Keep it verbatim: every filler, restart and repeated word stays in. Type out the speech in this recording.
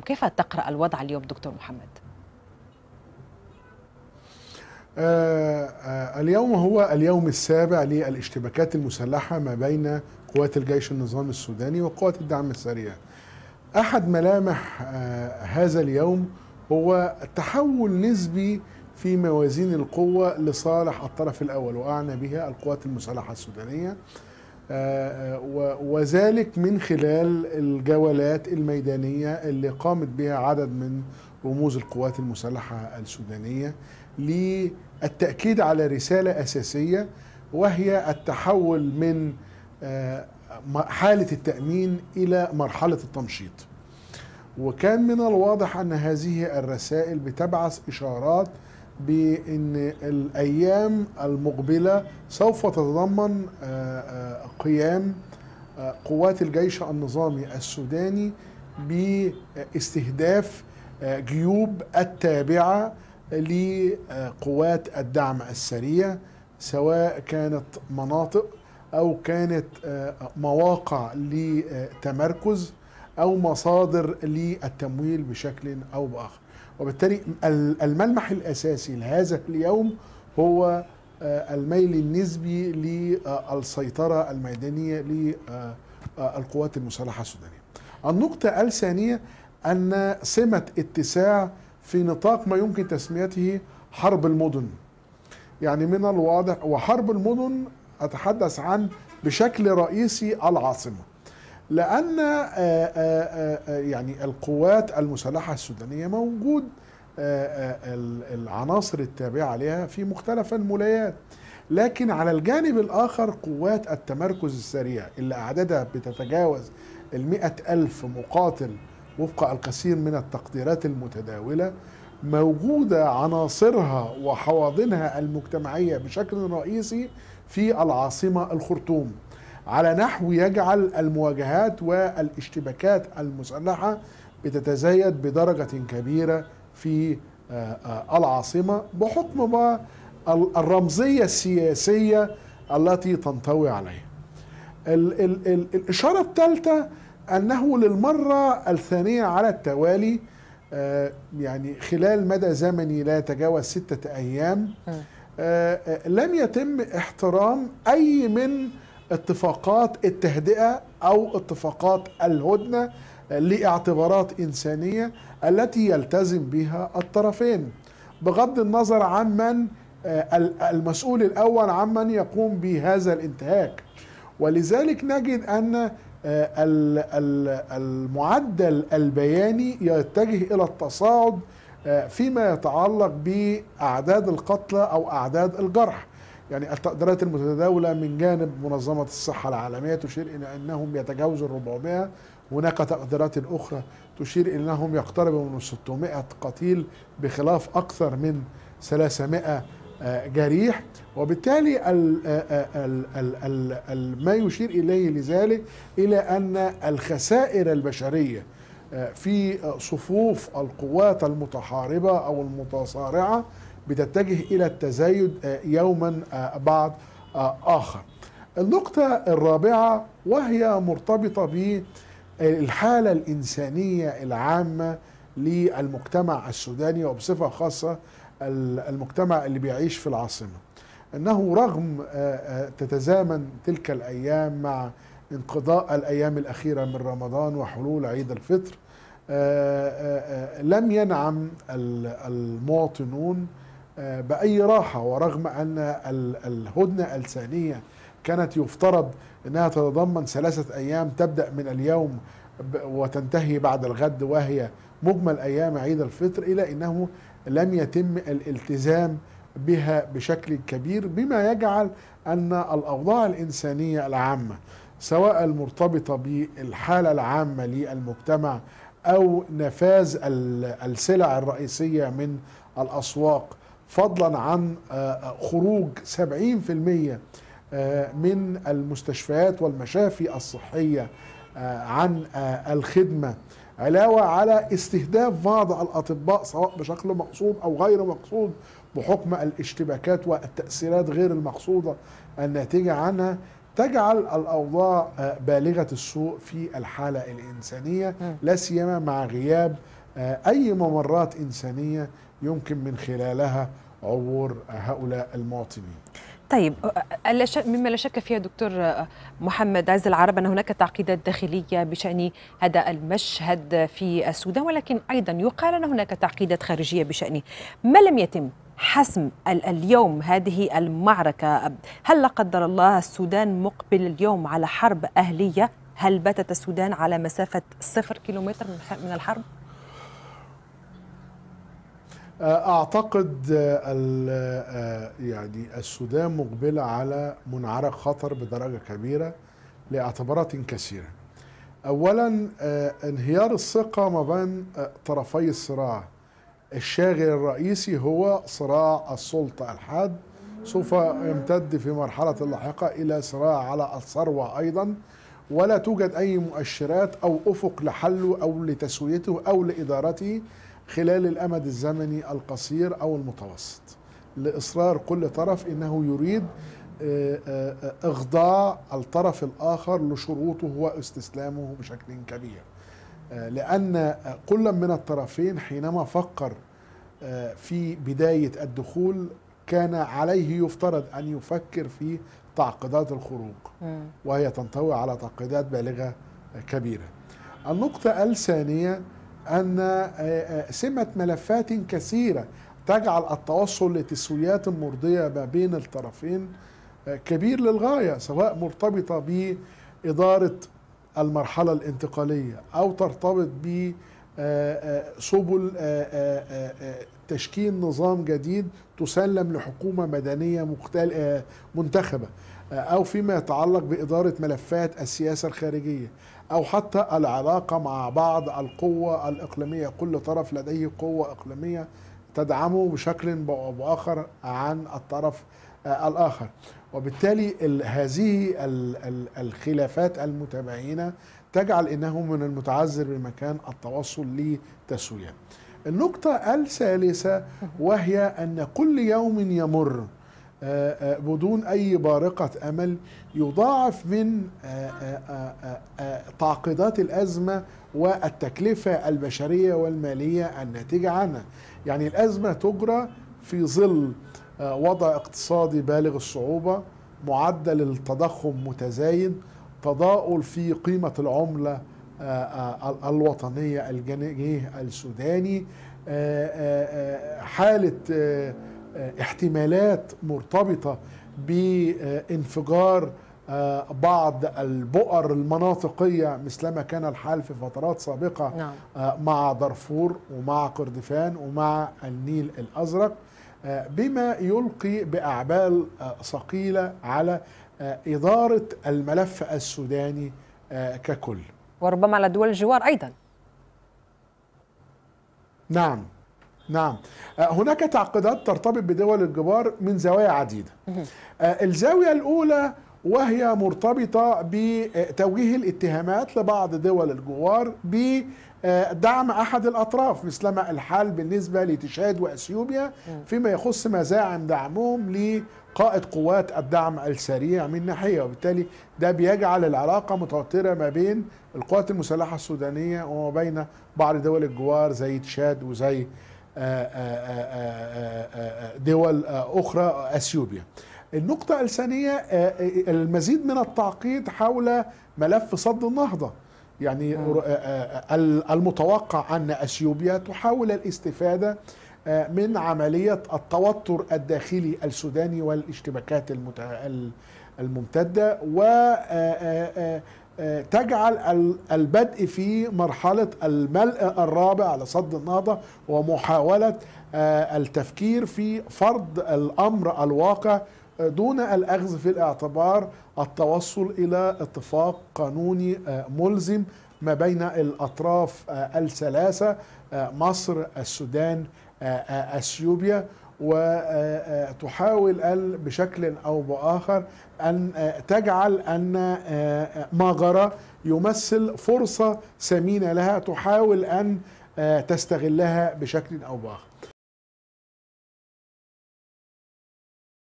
وكيف تقرأ الوضع اليوم دكتور محمد؟ آه آه اليوم هو اليوم السابع للاشتباكات المسلحة ما بين قوات الجيش النظامي السوداني وقوات الدعم السريع. أحد ملامح آه هذا اليوم هو تحول نسبي في موازين القوة لصالح الطرف الأول، وأعنى بها القوات المسلحة السودانية، آه وذلك من خلال الجولات الميدانية اللي قامت بها عدد من رموز القوات المسلحة السودانية للتأكيد على رسالة أساسية، وهي التحول من حالة التأمين إلى مرحلة التنشيط. وكان من الواضح أن هذه الرسائل بتبعث إشارات بأن الأيام المقبلة سوف تتضمن قيام قوات الجيش النظامي السوداني باستهداف جيوب التابعة لقوات الدعم السريع، سواء كانت مناطق أو كانت مواقع لتمركز أو مصادر للتمويل بشكل أو بآخر. وبالتالي الملمح الأساسي لهذا اليوم هو الميل النسبي للسيطرة الميدانية للقوات المسلحة السودانية. النقطة الثانية أن سمة اتساع في نطاق ما يمكن تسميته حرب المدن. يعني من الواضح، وحرب المدن أتحدث عن بشكل رئيسي العاصمة، لأن يعني القوات المسلحة السودانية موجود العناصر التابعة لها في مختلف المولايات، لكن على الجانب الآخر قوات التمركز السريع اللي أعدادها بتتجاوز المئة ألف مقاتل وفق الكثير من التقديرات المتداولة، موجودة عناصرها وحواضنها المجتمعية بشكل رئيسي في العاصمة الخرطوم، على نحو يجعل المواجهات والاشتباكات المسلحة بتتزايد بدرجة كبيرة في العاصمة بحكم الرمزية السياسية التي تنطوي عليها. ال ال ال الإشارة الثالثة أنه للمرة الثانية على التوالي، يعني خلال مدى زمني لا يتجاوز ستة أيام، لم يتم احترام أي من اتفاقات التهدئة أو اتفاقات الهدنة لاعتبارات إنسانية التي يلتزم بها الطرفين، بغض النظر عن من المسؤول الأول عمن يقوم بهذا الانتهاك. ولذلك نجد أن المعدل البياني يتجه إلى التصاعد فيما يتعلق بأعداد القتلى أو أعداد الجرح. يعني التقديرات المتداولة من جانب منظمة الصحة العالمية تشير إلى أنهم يتجاوزوا الربعمائة، هناك تقديرات أخرى تشير إلى أنهم يقتربوا من ستمائة قتيل بخلاف أكثر من ثلاثمائة جريح. وبالتالي ما يشير إليه لذلك إلى أن الخسائر البشرية في صفوف القوات المتحاربة أو المتصارعة بتتجه إلى التزايد يوما بعد آخر. النقطة الرابعة وهي مرتبطة بالحالة الإنسانية العامة للمجتمع السوداني وبصفة خاصة المجتمع اللي بيعيش في العاصمة، أنه رغم تتزامن تلك الأيام مع انقضاء الأيام الأخيرة من رمضان وحلول عيد الفطر، لم ينعم المواطنون بأي راحة، ورغم أن الهدنة الثانية كانت يفترض أنها تتضمن ثلاثة أيام تبدأ من اليوم وتنتهي بعد الغد وهي مجمل أيام عيد الفطر، إلى أنه لم يتم الالتزام بها بشكل كبير، بما يجعل أن الأوضاع الإنسانية العامة سواء المرتبطة بالحالة العامة للمجتمع أو نفاذ السلع الرئيسية من الأسواق، فضلا عن خروج سبعين بالمئة من المستشفيات والمشافي الصحية عن الخدمة، علاوة على استهداف بعض الأطباء سواء بشكل مقصود أو غير مقصود بحكم الاشتباكات والتأثيرات غير المقصودة الناتجة عنها، تجعل الأوضاع بالغة السوء في الحالة الإنسانية، لا سيما مع غياب أي ممرات إنسانية يمكن من خلالها عبور هؤلاء المواطنين. طيب، مما لا شك فيه دكتور محمد عز العرب أن هناك تعقيدات داخلية بشأن هذا المشهد في السودان، ولكن أيضا يقال أن هناك تعقيدات خارجية بشأن ما لم يتم حسم اليوم هذه المعركة. هل لا قدر الله السودان مقبل اليوم على حرب أهلية؟ هل باتت السودان على مسافة صفر كيلومتر من الحرب؟ أعتقد يعني السودان مقبلة على منعرج خطر بدرجة كبيرة لاعتبارات كثيرة. أولا، انهيار الثقة ما بين طرفي الصراع. الشاغل الرئيسي هو صراع السلطة الحاد، سوف يمتد في مرحلة لاحقة إلى صراع على الثروة أيضا، ولا توجد أي مؤشرات أو أفق لحله أو لتسويته أو لإدارته خلال الأمد الزمني القصير أو المتوسط، لإصرار كل طرف إنه يريد إخضاع الطرف الآخر لشروطه واستسلامه بشكل كبير. لأن كل من الطرفين حينما فكر في بداية الدخول كان عليه يفترض أن يفكر في تعقيدات الخروج، وهي تنطوي على تعقيدات بالغة كبيرة. النقطة الثانية أن سمة ملفات كثيرة تجعل التوصل لتسويات مرضية ما بين الطرفين كبير للغاية، سواء مرتبطة بإدارة المرحلة الانتقالية أو ترتبط بسبل تشكيل نظام جديد تسلم لحكومة مدنية منتخبة، أو فيما يتعلق بإدارة ملفات السياسة الخارجية، أو حتى العلاقة مع بعض القوى الإقليمية. كل طرف لديه قوة إقليمية تدعمه بشكل أو بآخر عن الطرف الآخر، وبالتالي هذه الخلافات المتباينة تجعل إنه من المتعذر بمكان التوصل لتسوية. النقطة الثالثة وهي أن كل يوم يمر بدون أي بارقة أمل يضاعف من تعقيدات الأزمة والتكلفة البشرية والمالية الناتجة عنها. يعني الأزمة تجرى في ظل وضع اقتصادي بالغ الصعوبة، معدل التضخم متزايد، تضاؤل في قيمة العملة الوطنية الجنيه السوداني، حالة احتمالات مرتبطة بانفجار بعض البؤر المناطقية مثلما كان الحال في فترات سابقة نعم. مع دارفور ومع كردفان ومع النيل الأزرق، بما يلقي بأعبال ثقيلة على إدارة الملف السوداني ككل، وربما على دول الجوار أيضا. نعم نعم هناك تعقيدات ترتبط بدول الجوار من زوايا عديدة. الزاوية الأولى وهي مرتبطة بتوجيه الاتهامات لبعض دول الجوار بدعم أحد الأطراف مثلما الحال بالنسبة لتشاد وأثيوبيا فيما يخص مزاعم دعمهم لقائد قوات الدعم السريع من ناحية، وبالتالي ده بيجعل العلاقة متوترة ما بين القوات المسلحة السودانية وما بين بعض دول الجوار زي تشاد وزي دول أخرى أثيوبيا. النقطة الثانية المزيد من التعقيد حول ملف صد النهضة. يعني المتوقع أن أثيوبيا تحاول الاستفادة من عملية التوتر الداخلي السوداني والاشتباكات الممتدة، وتجعل البدء في مرحلة الملء الرابع لصد النهضة ومحاولة التفكير في فرض الأمر الواقع دون الأخذ في الاعتبار التوصل إلى اتفاق قانوني ملزم ما بين الأطراف الثلاثة مصر، السودان، أثيوبيا، وتحاول بشكل أو بآخر أن تجعل أن ما جرى يمثل فرصة ثمينة لها تحاول أن تستغلها بشكل أو بآخر.